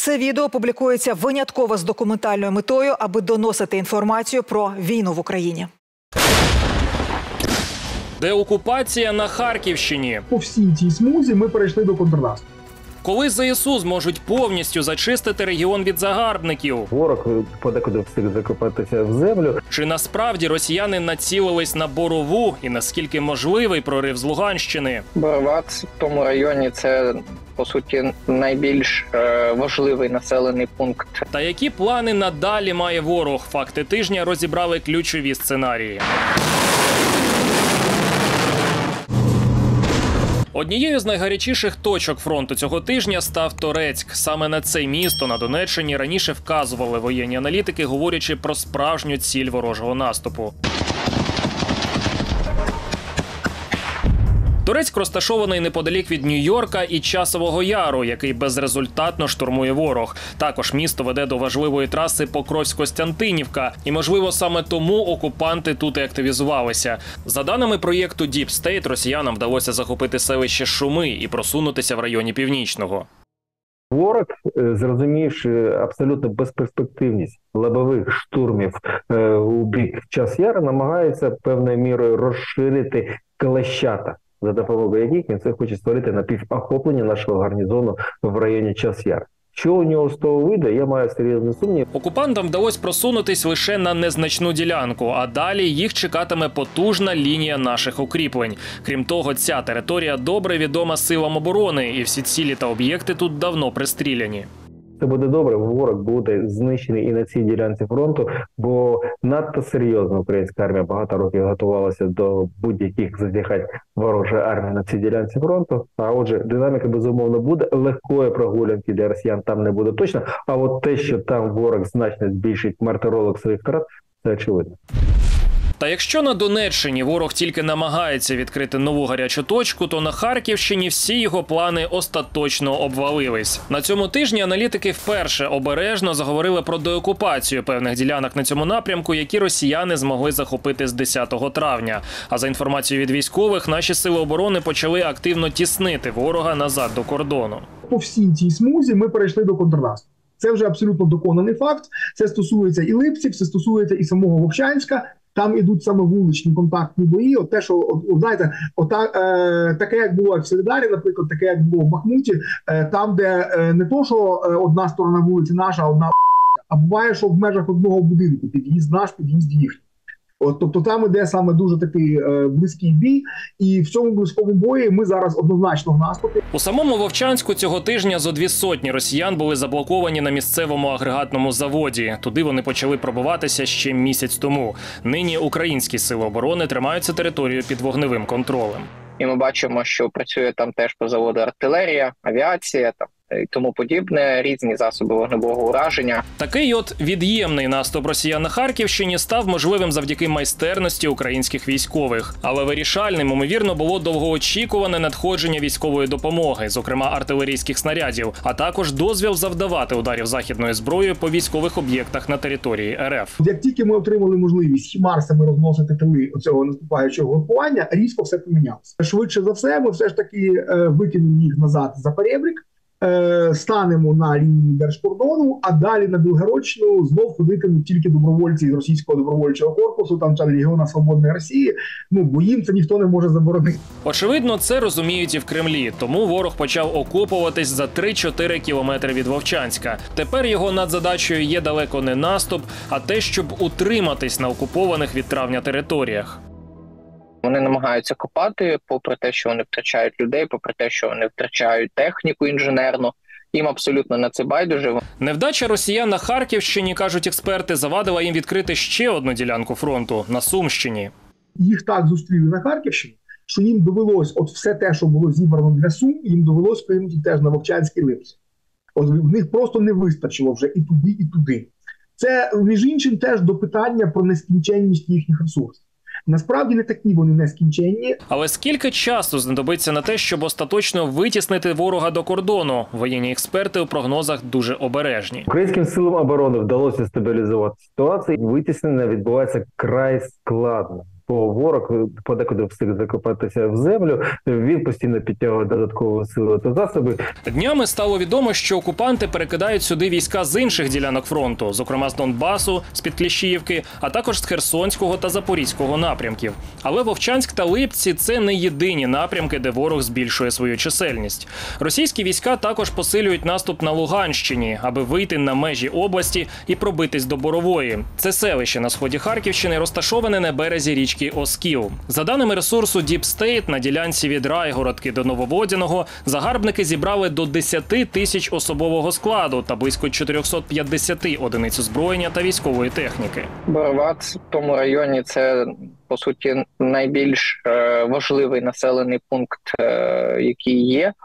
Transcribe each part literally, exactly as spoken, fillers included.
Це відео публікується винятково з документальною метою, аби доносити інформацію про війну в Україні. Деокупація на Харківщині. По всій цій смузі ми перейшли до контрнаступу. Коли ЗСУ зможуть повністю зачистити регіон від загарбників? Ворог подекуди встиг закопатися в землю. Чи насправді росіяни націлились на Борову і наскільки можливий прорив з Луганщини? Борова в тому районі – це, по суті, найбільш е, важливий населений пункт. Та які плани надалі має ворог? Факти тижня розібрали ключові сценарії. Однією з найгарячіших точок фронту цього тижня став Торецьк. Саме на це місто на Донеччині раніше вказували воєнні аналітики, говорячи про справжню ціль ворожого наступу. Торецьк розташований неподалік від Нью-Йорка і Часового Яру, який безрезультатно штурмує ворог. Також місто веде до важливої траси Покровськ-Костянтинівка. І, можливо, саме тому окупанти тут і активізувалися. За даними проєкту Deep State, росіянам вдалося захопити селище Шуми і просунутися в районі Північного. Ворог, зрозумівши абсолютно безперспективність лобових штурмів у бік Час-Яра, намагається певною мірою розширити Клещата, за допомогою яких він це хоче створити напівохоплення нашого гарнізону в районі Час-Яр. Що у нього з того вийде, я маю серйозний сумнів. Окупантам вдалося просунутись лише на незначну ділянку, а далі їх чекатиме потужна лінія наших укріплень. Крім того, ця територія добре відома силам оборони, і всі цілі та об'єкти тут давно пристріляні. Це буде добре, ворог буде знищений і на цій ділянці фронту, бо надто серйозно українська армія багато років готувалася до будь-яких зазіхань ворожої армії на цій ділянці фронту. А отже, динаміка, безумовно, буде. Легкої прогулянки для росіян там не буде точно. А от те, що там ворог значно збільшить мартиролог своїх втрат, це очевидно. Та якщо на Донеччині ворог тільки намагається відкрити нову гарячу точку, то на Харківщині всі його плани остаточно обвалились. На цьому тижні аналітики вперше обережно заговорили про деокупацію певних ділянок на цьому напрямку, які росіяни змогли захопити з десятого травня. А за інформацією від військових, наші сили оборони почали активно тіснити ворога назад до кордону. По всій цій смузі ми перейшли до контрнаступу. Це вже абсолютно доконаний факт. Це стосується і Липців, це стосується і самого Вовчанська. Там ідуть саме вуличні контактні бої. От те, що, от, знаєте, ота, е, таке, як було в Солідарі, наприклад, таке, як було в Бахмуті, е, там, де е, не то, що одна сторона вулиці наша, одна, а буває, що в межах одного будинку під'їзд наш, під'їзд їхній. От, тобто там іде саме дуже такий е, близький бій, і в цьому близькому бої ми зараз однозначно в наступі. У самому Вовчанську цього тижня зо дві сотні росіян були заблоковані на місцевому агрегатному заводі. Туди вони почали пробиватися ще місяць тому. Нині українські сили оборони тримаються територію під вогневим контролем. І ми бачимо, що працює там теж по заводу артилерія, авіація там і тому подібне, різні засоби вогневого ураження. Такий от від'ємний наступ росіян на Харківщині став можливим завдяки майстерності українських військових. Але вирішальним, ймовірно, було довгоочікуване надходження військової допомоги, зокрема артилерійських снарядів, а також дозвіл завдавати ударів західною зброєю по військових об'єктах на території РФ. Як тільки ми отримали можливість хімарсами розносити тили цього наступаючого групування, різко все помінялося. Швидше за все, ми все ж таки е, викинемо їх назад за перебрік, станемо на лінії держкордону, а далі на Білгородщину знов ходитимуть тільки добровольці з російського добровольчого корпусу, там це Легіона Свободної Росії, ну, бо їм це ніхто не може заборонити. Очевидно, це розуміють і в Кремлі, тому ворог почав окопуватись за три-чотири кілометри від Вовчанська. Тепер його надзадачею є далеко не наступ, а те, щоб утриматись на окупованих від травня територіях. Вони намагаються копати, попри те, що вони втрачають людей, попри те, що вони втрачають техніку інженерну. Їм абсолютно на це байдуже. Невдача росіян на Харківщині, кажуть експерти, завадила їм відкрити ще одну ділянку фронту – на Сумщині. Їх так зустріли на Харківщині, що їм довелось, от все те, що було зібрано для Сум, їм довелось кинути теж на Вовчанський Липці. От в них просто не вистачило вже і туди, і туди. Це, між іншим, теж до питання про нескінченність їхніх ресурсів. Насправді не такі вони нескінченні. Але скільки часу знадобиться на те, щоб остаточно витіснити ворога до кордону? Воєнні експерти у прогнозах дуже обережні. Українським силам оборони вдалося стабілізувати ситуацію. Витіснення відбувається край складно. бо ворог подекуди встиг закопатися в землю, він постійно підтягує додаткові сили та засоби. Днями стало відомо, що окупанти перекидають сюди війська з інших ділянок фронту, зокрема з Донбасу, з-під Кліщіївки, а також з Херсонського та Запорізького напрямків. Але Вовчанськ та Липці – це не єдині напрямки, де ворог збільшує свою чисельність. Російські війська також посилюють наступ на Луганщині, аби вийти на межі області і пробитись до Борової. Це селище на сході Харківщини, розташоване на березі річки Оскіл. За даними ресурсу Deep State, на ділянці від Райгородки до Нововодяного загарбники зібрали до десяти тисяч особового складу та близько чотириста п'ятдесят одиниць озброєння та військової техніки. Боровац в тому районі – це, по суті, найбільш е, важливий населений пункт, е, який є.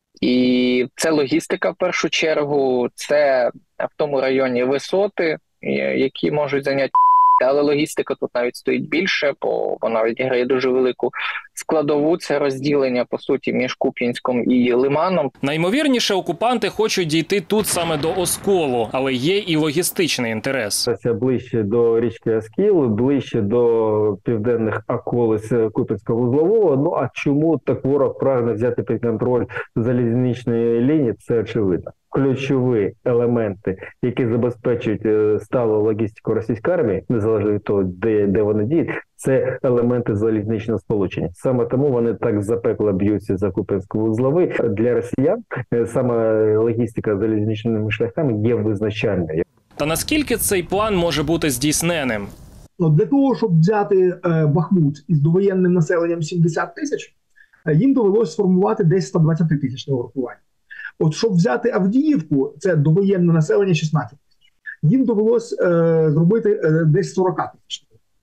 І це логістика в першу чергу, це в тому районі висоти, які можуть зайняти, але логістика тут навіть стоїть більше, бо вона відіграє дуже велику складову. Це розділення, по суті, між Куп'янськом і Лиманом. Найімовірніше, окупанти хочуть дійти тут саме до Осколу, але є і логістичний інтерес. Це ближче до річки Оскіл, ближче до південних околиць Куп'янського вузлового. Ну а чому так ворог прагне взяти під контроль залізничної лінії, це очевидно. Ключові елементи, які забезпечують сталу логістику російської армії, незалежно від того, де, де вони діють, це елементи залізничного сполучення. Саме тому вони так запекло б'ються за Куп'янсько-Вузловий. Для росіян саме логістика залізничними шляхами є визначальною. Та наскільки цей план може бути здійсненим? Для того, щоб взяти Бахмут із довоєнним населенням сімдесят тисяч, їм довелося сформувати десь сто двадцять тисячне угрупування. От щоб взяти Авдіївку, це довоєнне населення шістнадцять тисяч, їм довелося е, зробити е, десь сорок тисяч.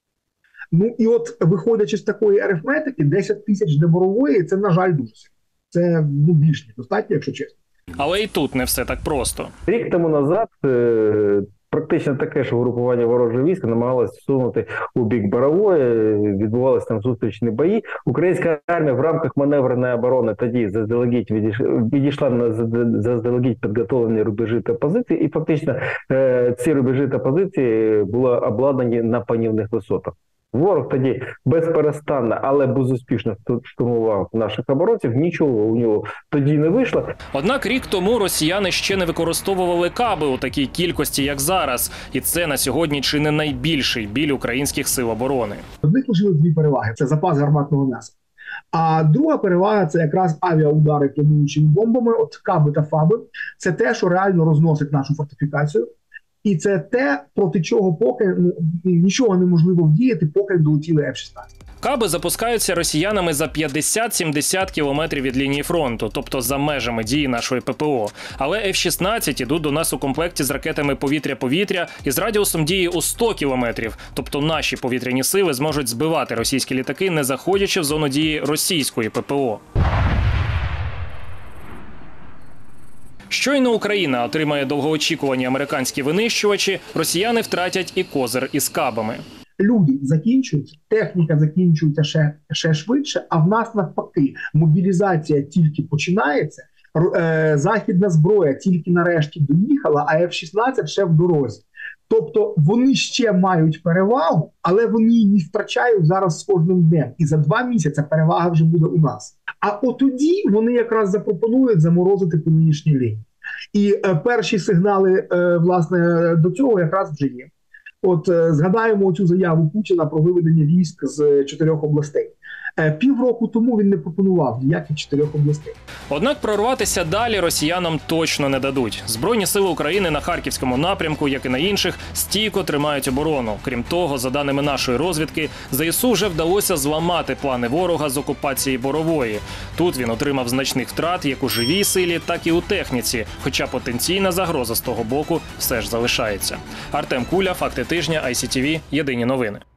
Ну і от, виходячи з такої арифметики, десять тисяч для Борової – це, на жаль, дуже сильно. Це ну, більш недостатньо, якщо чесно. Але і тут не все так просто. Рік тому назад е, практично таке ж угрупування ворожого війська намагалось всунути у бік Борової, відбувалися там зустрічні бої. Українська армія в рамках маневреної оборони тоді заздалегідь відійшла на заздалегідь підготовлені рубежі та позиції, і фактично е, ці рубежі та позиції були обладнані на панівних висотах. Ворог тоді безперестанно, але безуспішно штурмував наших оборонців, нічого у нього тоді не вийшло. Однак рік тому росіяни ще не використовували каби у такій кількості, як зараз. І це на сьогодні чи не найбільший біль українських сил оборони. В них лишилось дві переваги – це запас гарматного м'яса. А друга перевага – це якраз авіаудари плануючими бомбами, от каби та фаби. Це те, що реально розносить нашу фортифікацію. І це те, проти чого поки ну, нічого неможливо вдіяти, поки не долетіли еф шістнадцять. Каби запускаються росіянами за п'ятдесят-сімдесят кілометрів від лінії фронту, тобто за межами дії нашої ППО. Але еф шістнадцять ідуть до нас у комплекті з ракетами повітря-повітря і з радіусом дії у сто кілометрів. Тобто наші повітряні сили зможуть збивати російські літаки, не заходячи в зону дії російської ППО. Щойно Україна отримає довгоочікувані американські винищувачі, росіяни втратять і козир із кабами. Люди закінчуються, техніка закінчується ще, ще швидше, а в нас навпаки мобілізація тільки починається, е, західна зброя тільки нарешті доїхала, а еф шістнадцять ще в дорозі. Тобто вони ще мають перевагу, але вони її втрачають зараз з кожним днем. І за два місяці перевага вже буде у нас. А от тоді вони якраз запропонують заморозити по нинішній лінії. І е, перші сигнали, е, власне, до цього якраз вже є. От е, згадаємо цю заяву Путіна про виведення військ з чотирьох областей. Е, півроку тому він не пропонував ніяких чотирьох областей. Однак прорватися далі росіянам точно не дадуть. Збройні сили України на Харківському напрямку, як і на інших, стійко тримають оборону. Крім того, за даними нашої розвідки, ЗСУ вже вдалося зламати плани ворога з окупації Борової. Тут він отримав значних втрат як у живій силі, так і у техніці, хоча потенційна загроза з того боку все ж залишається. Артем Куля, Факти тижня, ай сі ті ві, Єдині новини.